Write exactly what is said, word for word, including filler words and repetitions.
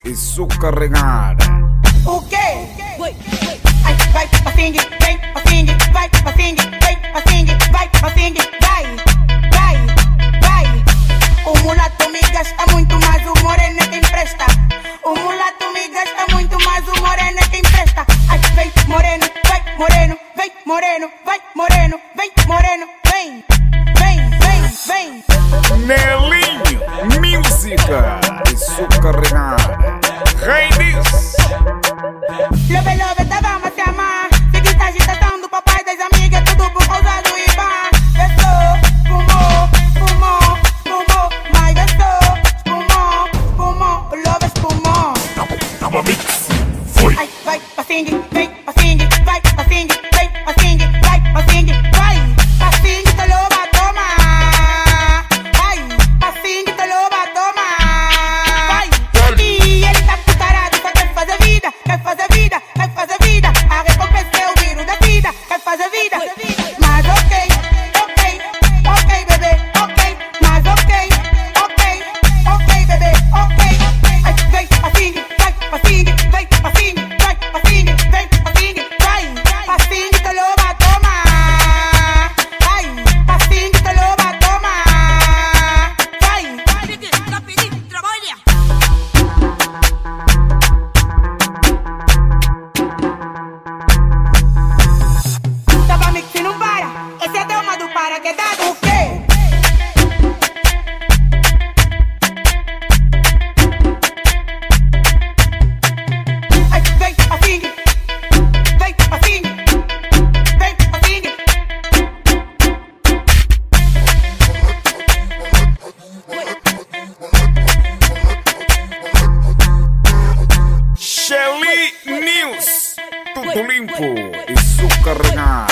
isso carregar. O quê? Ai, vai, passingue, vem, passingue, vai, passingue, vem, passingue, vai, passingue, vai, vai, vai. O mulato me gasta muito, mas o moreno é quem presta. O mulato me gasta muito, mas o moreno é quem presta. Ai, vem, moreno, vai, moreno, vem, moreno, vai, moreno, vem, moreno, vem, vem, vem, vem. Nelinho, música, isso carregar. Reis. Love, love, tá, vamos se amar. Seguir a agitação do papai das amigas, tudo por causa do Ivan. Desceu, fumou, fumou, fumou, mas desceu, fumou, fumou, love espumou. Tava mix, foi. Ai, vai, passingue, vem, passingue, vai, passingue, vem, passingue, vai, passingue, vai. Passingue, te lo va a tomar. Ai, passingue, te lo va a tomar. Vai, e ele tá putarado, só quer fazer vida, quer fazer vida, quer fazer vida. A recompensa é o vírus da vida, quer fazer vida. Mas ok, ok, ok, bebê, ok. Mas ok, ok, ok, bebê, ok. Ai, vem, passingue, vai, passingue, vem, passingue, vai, passingue, vem, passingue, vai. Passingue, te lo va a tomar. Ai, passingue, te lo va a tomar. Vai. Trabalha! Tava mix e não para. Esse é Delma do para, que é dado o quê? Ai, vem, passingue. Vem, passingue. Vem, passingue. Shelly News, tudo limpo, isso carregar.